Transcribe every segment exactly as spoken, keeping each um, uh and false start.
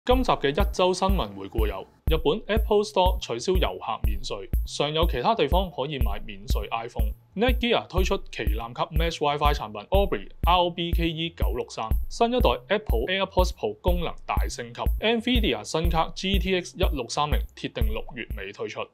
今集嘅一周新聞回顧有：日本 Apple Store 取消遊客免稅，尚有其他地方可以買免稅 iPhone。Netgear 推出旗艦級 Mesh WiFi 產品 Orbi R B K E 九六三，新一代 Apple AirPods Pro 功能大升級。Nvidia 新卡 G T X 一六三零鐵定六月尾推出。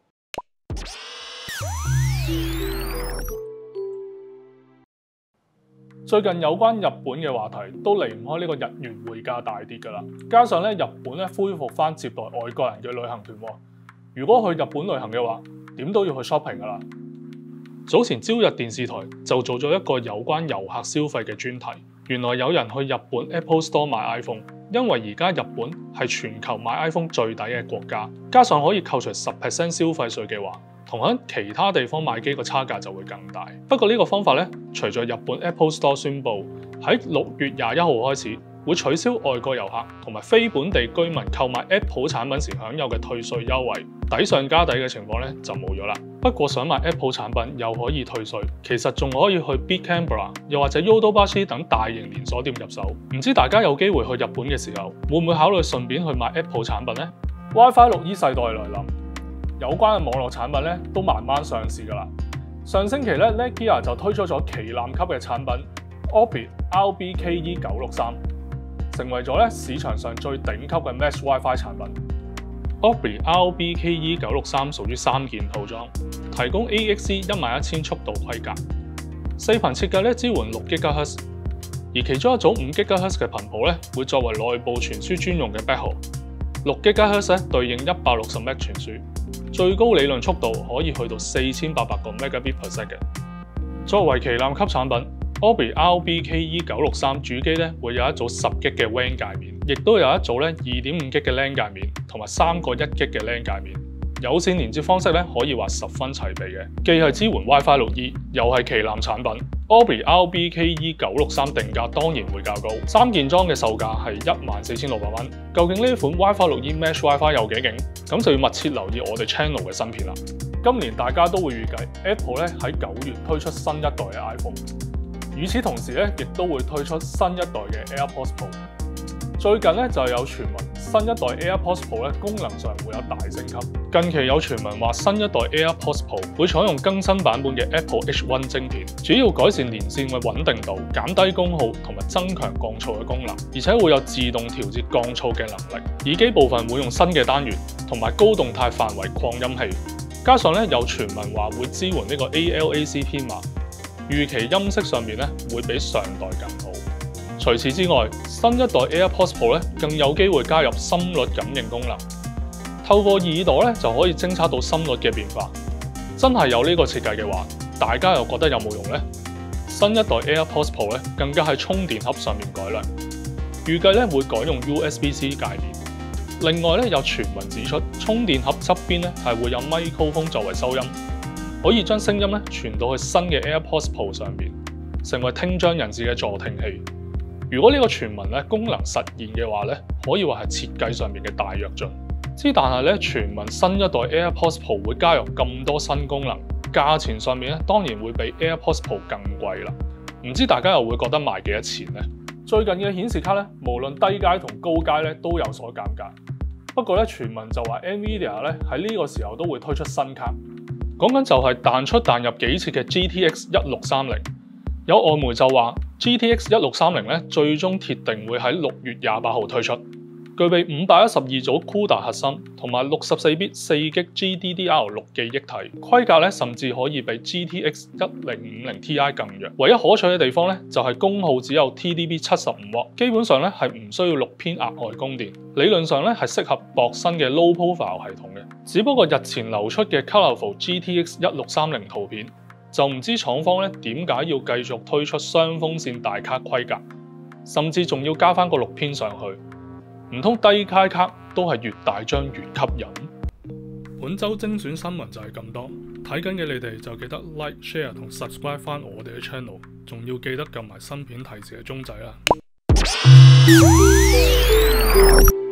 最近有關日本嘅話題都離唔開呢個日元匯價大跌㗎啦，加上咧日本咧恢復翻接待外國人嘅旅行團喎。如果去日本旅行嘅話，點都要去 shopping 㗎啦。早前朝日電視台就做咗一個有關遊客消費嘅專題，原來有人去日本 Apple Store 買 iPhone， 因為而家日本係全球買 iPhone 最抵嘅國家，加上可以扣除十 percent 消費稅嘅話，同喺其他地方買機個差價就會更大。不過呢個方法咧，隨着日本 Apple Store 宣布喺六月廿一號開始會取消外國遊客同埋非本地居民購買 Apple 產品時享有嘅退稅優惠，抵上加抵嘅情況咧就冇咗啦。不過想買 Apple 產品又可以退稅，其實仲可以去 Big Camera 又或者 Yodobashi 等大型連鎖店入手。唔知大家有機會去日本嘅時候，會唔會考慮順便去買 Apple 產品呢？ WiFi 六 E 世代來臨，有關嘅網絡產品咧都慢慢上市㗎啦。上星期咧 Netgear 就推出咗旗艦級嘅產品 Orbi R B K E 九六三，成為咗咧市場上最頂級嘅 Mesh WiFi 產品。Orbi R B K E 九六三屬於三件套裝，提供 A X C 一萬一千速度規格，四頻設計咧支援六 Gigahertz， 而其中一組五 Gigahertz 嘅頻譜咧會作為內部傳輸專用嘅 backhaul， 六 Gigahertz 咧對應一百六十 meg 傳輸。最高理論速度可以去到四千八百個 megabit per second。作為旗艦級產品 ，Orbi R B K E 九六三主機咧會有一組十 G 嘅 W A N 界面，亦都有一組咧二點五 G 嘅 LAN 界面，同埋三個一 G 嘅 LAN 界面。有線連接方式咧可以話十分齊備嘅，既係支援 WiFi 六 E， 又係旗艦產品。Orbi R B K E 九六三定價當然會較高，三件裝嘅售價係一萬四千六百蚊。究竟呢款 WiFi 六 E Mesh WiFi 有幾勁？咁就要密切留意我哋 channel 嘅新片啦。今年大家都會預計 Apple 咧喺九月推出新一代嘅 iPhone， 與此同時咧亦都會推出新一代嘅 AirPods Pro。最近咧就有傳聞新一代 AirPods Pro 咧功能上會有大升級。近期有傳聞話新一代 AirPods Pro 會採用更新版本嘅 Apple H 一 晶片，主要改善連線嘅穩定度、減低功耗同埋增強降噪嘅功能，而且會有自動調節降噪嘅能力。耳機部分會用新嘅單元同埋高動態範圍擴音器，加上咧有傳聞話會支援呢個 A L A C 編碼，預期音色上面咧會比上代更好。除此之外，新一代 AirPods Pro 咧更有機會加入心率感應功能，透過耳朵咧就可以偵測到心率嘅變化。真係有呢個設計嘅話，大家又覺得有冇用呢？新一代 AirPods Pro 咧更加喺充電盒上面改良，預計咧會改用 U S B C 界面。另外咧有傳聞指出，充電盒側邊咧係會有 microphone 作為收音，可以將聲音咧傳到去新嘅 AirPods Pro 上面，成為聽障人士嘅助聽器。如果呢個傳聞咧功能實現嘅話咧，可以話係設計上面嘅大躍進。之但係咧傳聞新一代 AirPods Pro 會加入咁多新功能，價錢上面咧當然會比 AirPods Pro 更貴啦。唔知大家又會覺得賣幾多錢呢？最近嘅顯示卡咧，無論低階同高階咧都有所減價。不過咧傳聞就話 Nvidia 咧喺呢個時候都會推出新卡，講緊就係彈出彈入幾次嘅 G T X 一六三零。有外媒就話 G T X 一六三零咧最終鐵定會喺六月廿八號推出，具備五百一十二組 CUDA 核心同埋六十四 bit 四 G G D D R 六記憶體，規格咧甚至可以比 G T X 一零五零 Ti 更弱。唯一可取嘅地方咧就係功耗只有 T D P 七十五瓦，基本上咧係唔需要六偏額外供電，理論上咧係適合薄身嘅 low profile 系統嘅。只不過日前流出嘅 Colorful G T X 一六三零圖片，就唔知廠方咧點解要繼續推出雙風扇大卡規格，甚至仲要加翻個六偏上去，唔通低階卡都係越大張越吸引？本周精選新聞就係咁多，睇緊嘅你哋就記得 like、share 同 subscribe 翻我哋嘅 channel， 仲要記得撳埋新片提示嘅鐘仔啦。